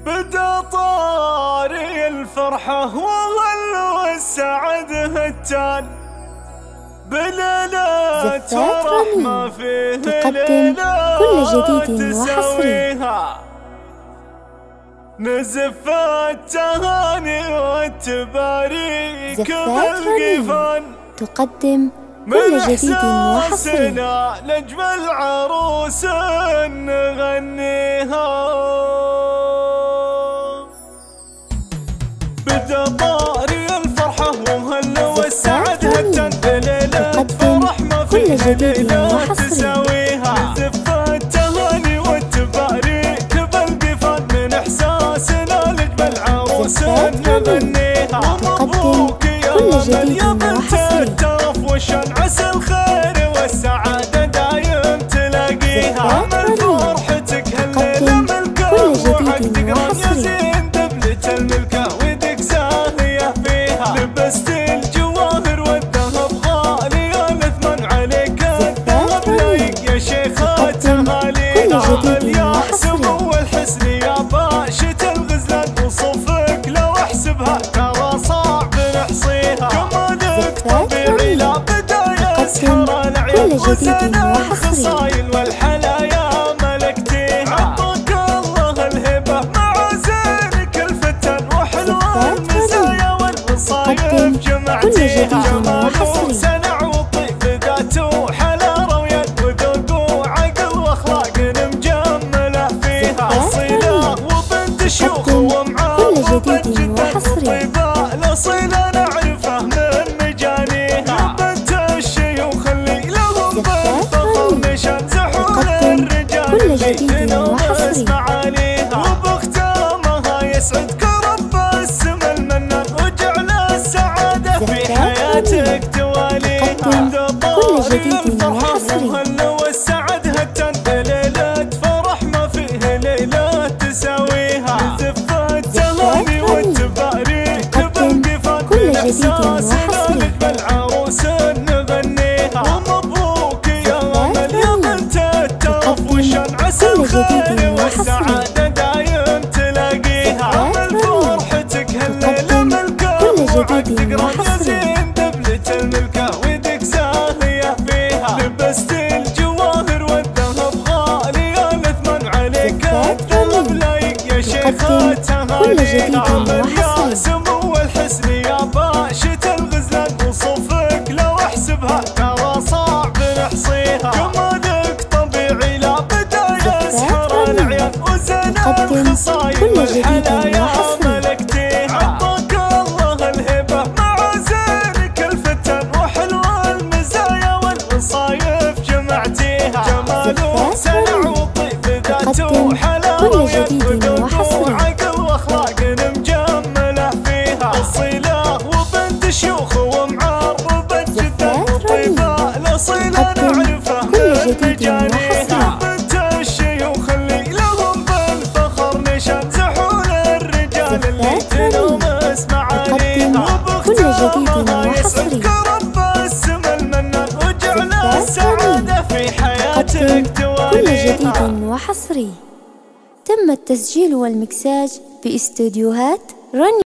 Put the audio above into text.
بدا طاري الفرحة وهل والسعد هتان بليلة فرح ما فيه تقدم كل جديد وحصري. نزف التهاني والتباريك بالقفان تقدم كل جديد وحصري. لأجمل عروس نغنيها بدا طاري الفرحة وهل والسعد هتن بليلة فرح ما فيه ليلة تساويها. نزف التهاني والتباريك بالقفان من إحساسنا لأجمل عروس نغنيها. ومبروك يا من يا بنت الترف وشان عسى الخير والسعادة دايم تلاقيها. من فرحتك هالليلة ملكة وعقدك رانيا زين دبلة الملكة ودك زاهية فيها. لبست الجواهر والذهب غالية الثمن عليك الذهب لايق يا شيخة تهاليها. يا سمو الحسن يا باشة الغزلان وصفك لو احسبها ترى صعب نحصيها. جمالك طبيعي لا بدا يسحر العين وزين الخصايل والحلايا ملكتيها. عطاك الله الهبة مع زينك الفتن وحلوة المزايا والوصايف جمعتيها. جماله سنع وطيب ذاته حلاوة ويد وذوق وعقل واخلاق مجملة فيها. أصيلة وبنت شيوخ ومعارف وبنت جدا وطيبة الأصيلة نعرفه من مجانيها. بنت الشيوخ اللي لهم بالفخر نشان زحول الرجال اللي تنومس معانيها. وبختامها يسعدك رب السما المنان وجعل السعادة في حياتك تواليها. بدا طاري الفرحة وهل والسعد هتن بليلة فرح ما فيه ليلة تساويها. نزف التهاني والتباريك بالقفان من إحساسنا لأجمل عروس نغنيها. ومبروك يا أمل يا بنت الترف وشان عسى الخير والسعادة دايم تلاقيها. من فرحتك هالليلة ملكة وعقدك رانيا زين دبلة الملكة ودك زاهية فيها. لبست الجواهر والذهب غالية الثمن عليك الذهب لايق يا شيخة تهانيها. يا سمو الحسن يا باشة الغزلان وصفك لو احسبها ترى صعب نحصيها. جمالك طبيعي لا بدا يسحر العيان وزين الخصايل والحلايا ملكتيها. عطاك الله الهبة مع زينك الفتن وحلوة المزايا والوصايف جمعتيها. جماله سنع وطيب ذاته حلاوة ويد وذوق وعقل واخلاق مجملة فيها. أصيلة وبنت شيوخ ومعربة جدا وطيبة الأصيلة نعرفه من مجانيها. بنت الشيوخ اللي لهم بالفخر نشان زحول الرجال اللي تنومس معانيها. وبختامها يسعدك رب السما المنان وجعل السعادة في حياتك تواليها. كل جديد وحصري. تم التسجيل والمكساج في استوديوهات رانيا.